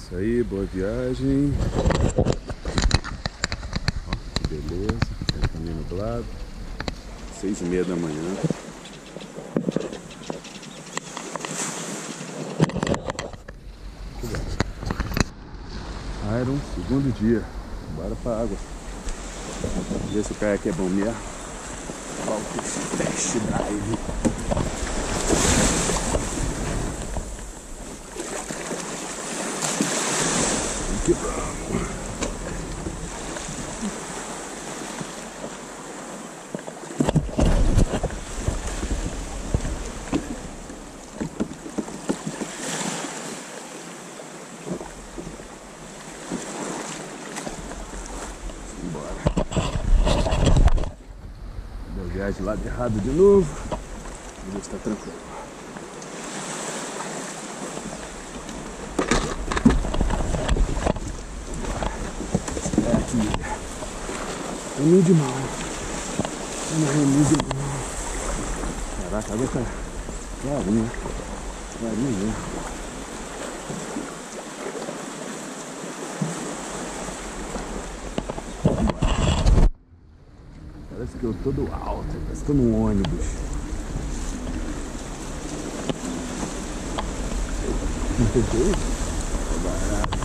Isso aí, boa viagem. Ó, que beleza. Tá meio nublado. 6h30 da manhã. Iron, segundo dia. Bora pra água. Ver se o caiaque é bom mesmo. Test drive. Que vamos. Deu viagem lado errado de novo. Vamos ver se tá tranquilo. É aqui. Reminho de mão. Reminho de mão. Caraca, a água tá clarinha. Clarinha mesmo. Parece que eu tô todo alto, parece que eu tô num ônibus. Não tem jeito? É barato.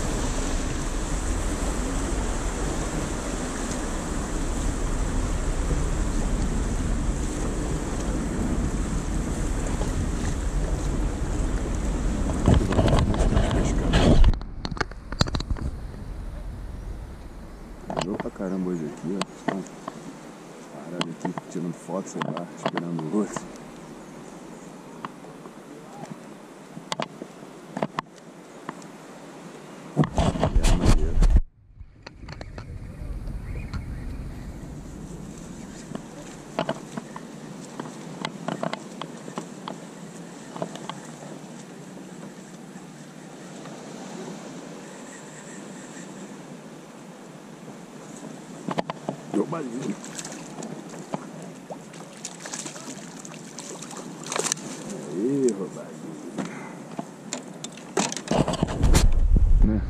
Andou pra caramba hoje aqui, ó. Parado aqui, tirando foto, sei lá, esperando o outro. É maneiro. Deu balinho. Aí, roubadinho. Né?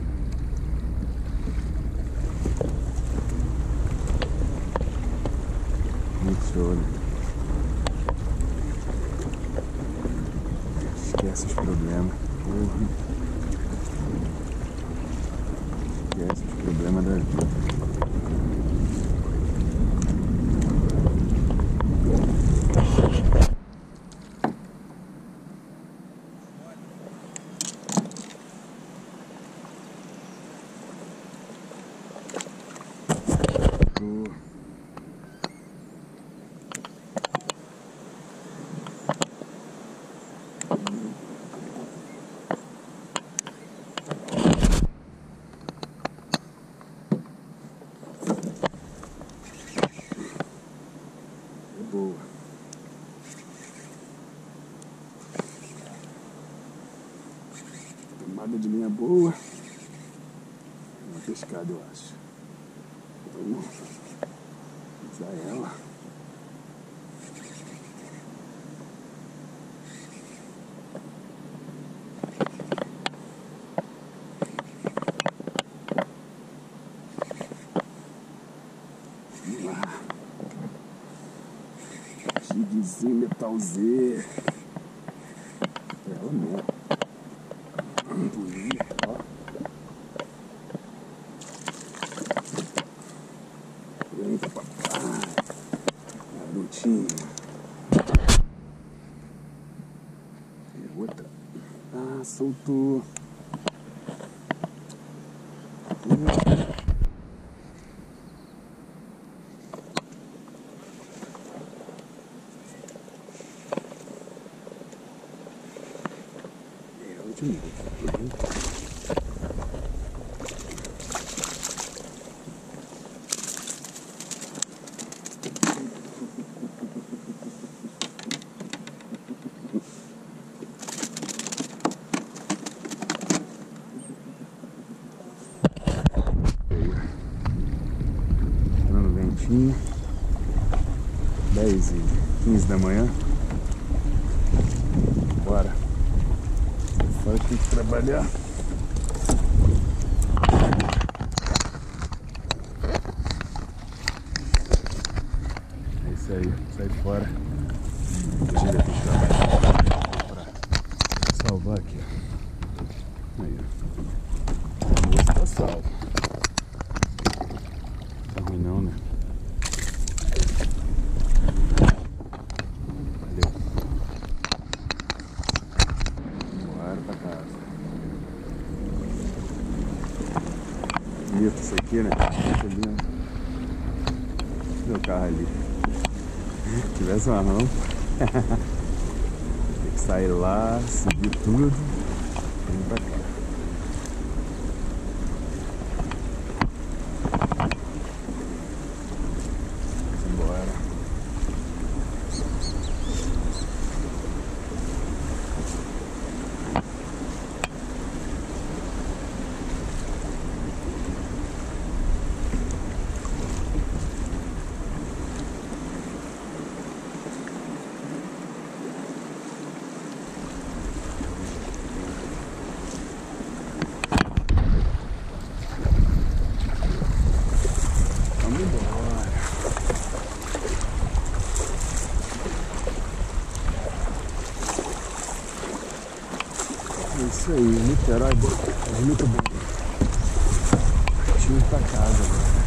Muito show, né? Esquece os problemas. Porra. Esquece os problemas da vida. Boa. Tomada de linha boa. Uma pescada, eu acho. Vamos usar ela. Vamos lá. Jiguezinho Metal Z. Ela mesmo. Bonita, ó. Vem pra papai. Garotinha. E outra. Ah, soltou. Dando ventinho. 10h15 da manhã. Bora. Só tem que trabalhar. Isso aí, sai fora. Hoje ainda tem trabalho pra salvar aqui, ó. Aí, ó. O moço tá salvo. Tá ruim não, né? Valeu. Bora pra casa. Bonito isso aqui, né? Muito lindo. Meu carro ali. Se tivesse uma rampa, tem que sair lá, subir tudo e vir pra cá. Vamos embora. É isso aí, Niterói é muito bom. Partiu pra casa, velho.